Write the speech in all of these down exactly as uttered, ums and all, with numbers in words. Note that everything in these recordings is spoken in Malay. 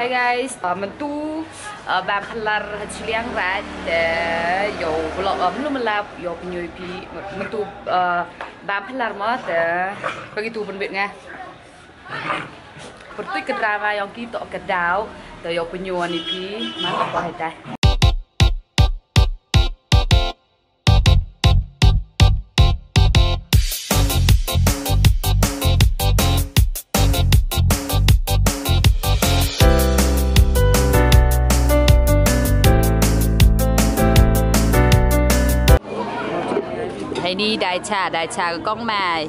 Hai guys, mentu bam pelar ciliang rat yo blok belum melap yo penyuipi mentu bam pelar mot begitu pun betnya. Pertui ke drama yang kita kedau to yo penyuan iki mantap banget dah. Hay đi đại trà đại trà của con mày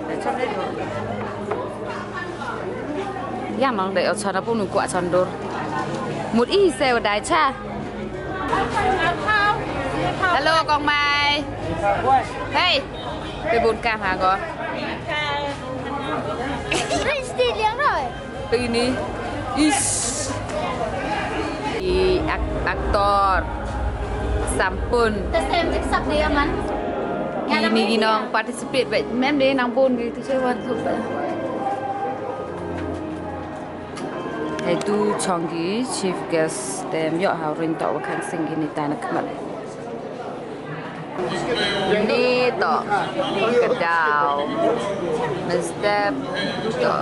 ya mang để ở cho nó bún quả tròn đồn một ít xèo đại trà. Hello con mày. Hey cái bún cam hả con? Steve liếng rồi. Cái này is i aktor sampun. Terus em sắp đi em ăn. Ini nong participate vậy mem deh nang pun gitu saya wan coba. Itu chonggi chief guest dem yo ha rin to kan sing gini tanah kemat. Ini to kedau. Mestep to.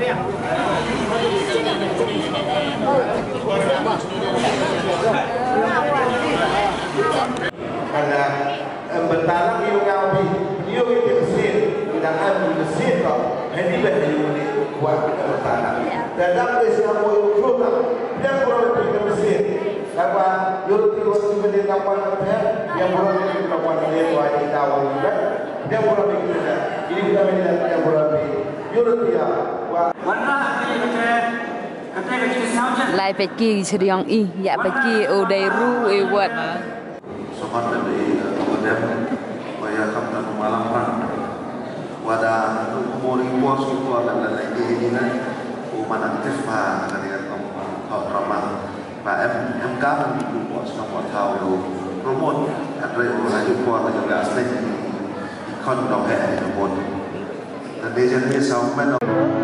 Karena bertalang iyo ngawi iyo itu mesin dan ada mesin kok ini lebih unik buat bertalang dan dalam Islam itu juga dia boleh pergi mesin karena iyo itu waktu dia kapan dia dia boleh pergi kapan dia wajib tahu juga dia boleh pergi ini kita melihat dia boleh pergi iyo dia mana ini betul kata kata sound Lai pergi seriang i ya pergi udai ru ewat. Sobat dari kemudian saya akan malam wadah umuri bos itu akan lagi ini nih umat aktif pak dengan kau ramah pak em em kan bos kamu tahu do promote ada urusan juga juga asli kon dong ya promote dan dia jadi sampai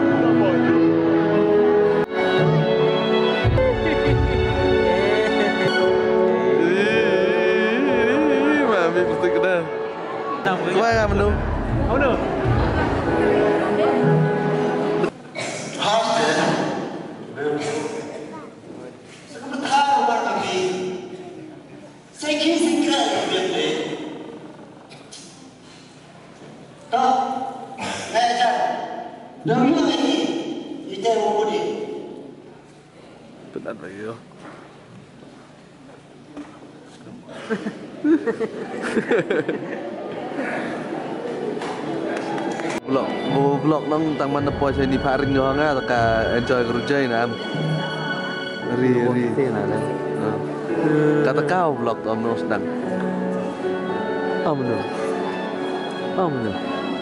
Quay ra mình luôn. Không được. Benar lagi. Vlog, oh vlog nang tang mana po saya ni paring jo nga taka enjoy kerja ni am. Ri ri. Kata kau vlog om no sedang. Om no. Om no.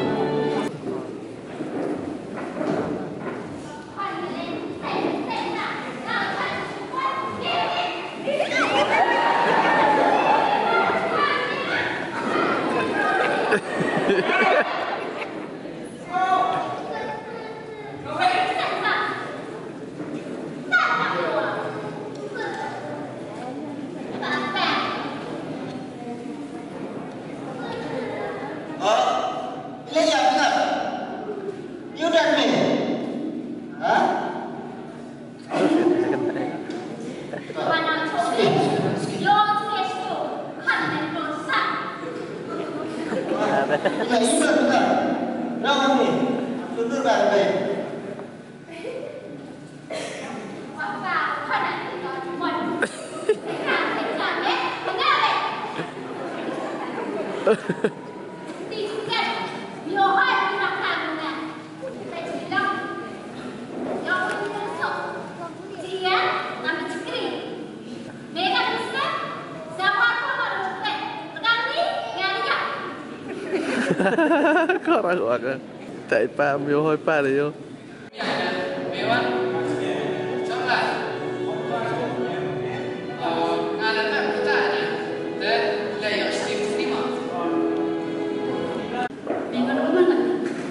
Có ra gọi à chạy pa miêu hơi pa đấy vô.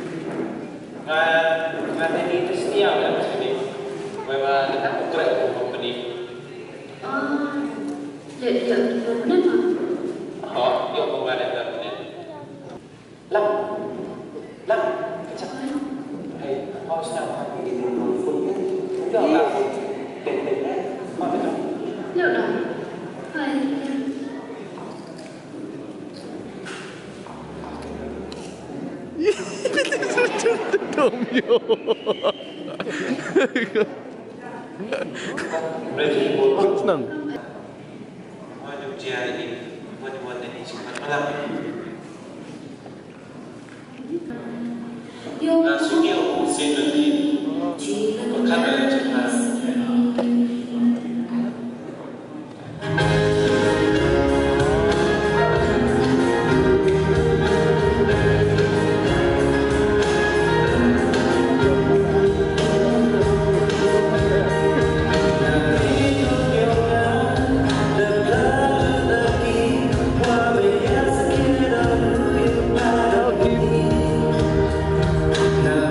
Nah, nanti itu setiap ya, maksudnya, bahwa kita bergerak Họ yêu công an là lắm lắm chắc hay họ sao thì phương cũng được là để để mà phải Liệu đó phải Tomio. Senang. Waduh dia ini buat-buat ini cepat malam. Nah, sugi aku sih nanti kamera cepat. Nah,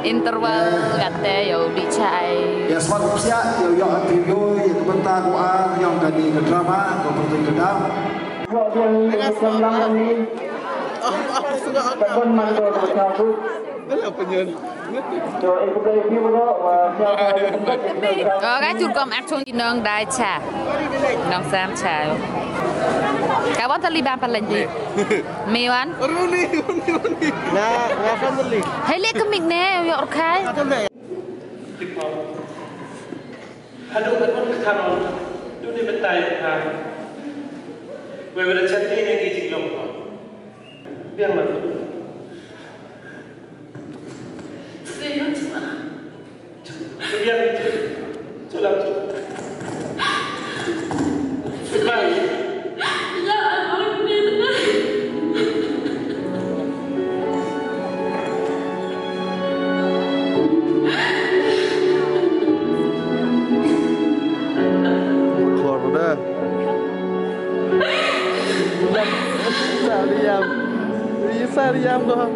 interval kata yo dicai. Ya selamat siang, yo yo interview yang bentar gua yang dari ke drama, ke pertanyaan kedam. Ờ cái chuột con ăn chung nương đại trà, nương sam trà. Kau want terlibat apa lagi? Mewan? Runi, Runi, Runi. Nah, ngakan beli. Hei lihat kemik ne, yo orkai. Hadu kan pun kekaron, tu ni betai kan. Weweda chatting ni gigi long. Biar mana? Biar sudah. Baik. Diam, bisa diam dong.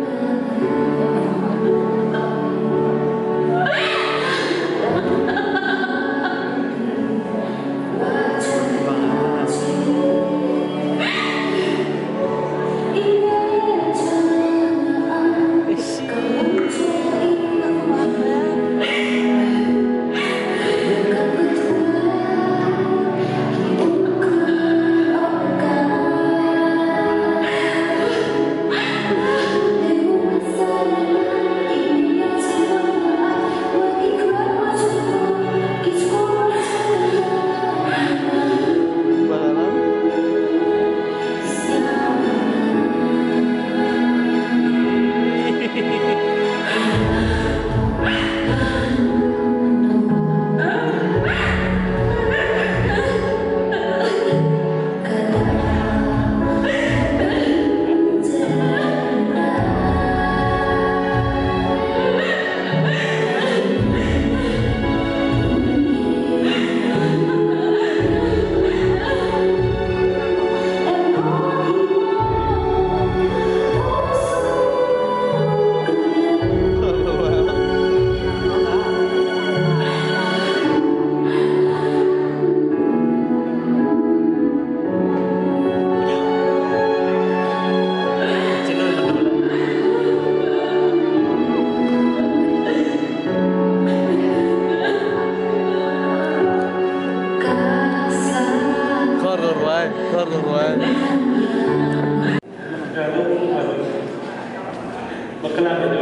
Berkenan itu.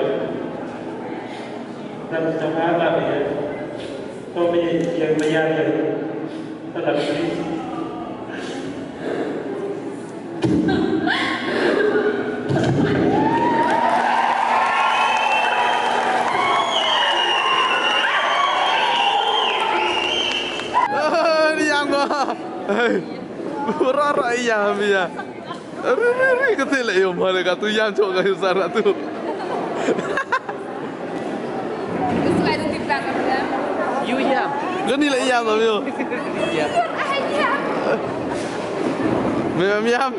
Dan jemaah lah ya. Kau yang bayar yang tetap ini. Diam gua. Hei, rara iya dia. Ri kecil ya, mana katu yang cok kayu sana tu. Sesuai tu tipe kan? You iya. Kau ni lah iya tu yo. Iya. Miam miam.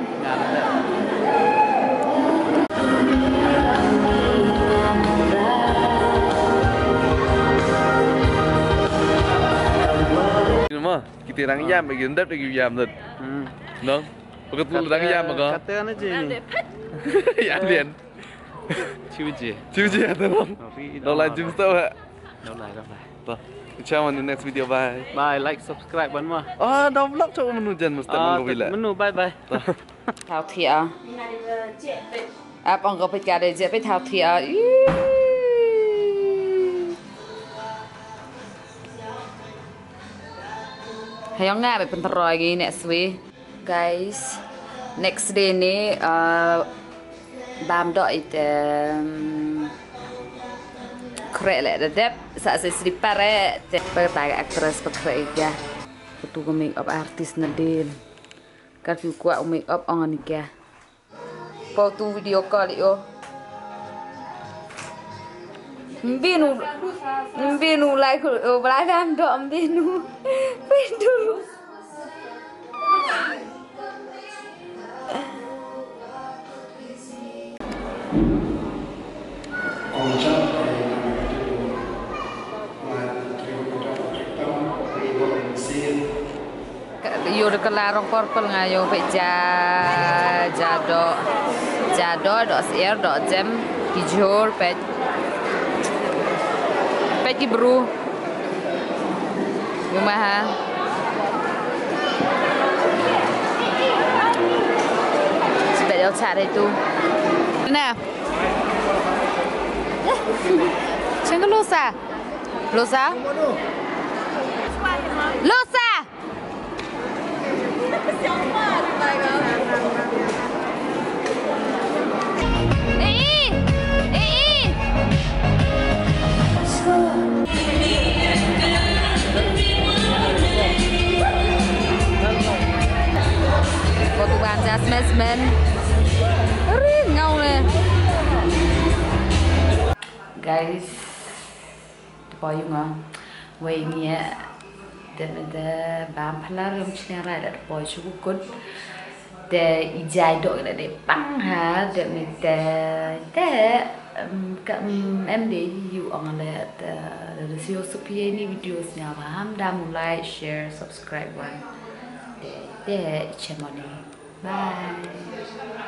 Mà kita orang yam bagi undap bagi yam tu. Hmm. Dong. Pakai tu orang yam apa? Katakan aja ni. Ya Lian. Ciu je. Ciu je tu dong. Dong lah jumpa tu. Dong lah, dong lah. Tuh. Ciao on the next video. Bye. Bye. Like, subscribe, ban mah. Ah, dah vlog cakap menu jan mesti menu bila. Menu. Bye bye. Thao thiệt. À, bọn có phải cả để dễ phải thao thiệt. Hayang nga may penteroy gini next week. Guys, next day ni uh, bam dot itu keren lah. Dedap saat saya sedih pare, pertanyaan aktris perkara ya. Betul make up artis Nadine. Kan view kuat make up orang nikah. Foto video call yo. Mbinu, mbinu like, oh berapa am do mbinu, mbinu. Ông chắc yo de kelarong purple ngayo pe ja jado jado do sier do jam hijau pe pe ki bru Bumaha Sebab dia cari itu Nah Cengke losa Losa Losa Eh Eh Waktu baca semen Ring ngau le Guys Payung ah Wei ni dan ada bam pelar yang macam ni ada boy cukup good de ijai dok ada de pang ha de mete de kat em de you orang lihat dari siapa supaya ni videosnya paham dah mulai share subscribe one de de channel ni bye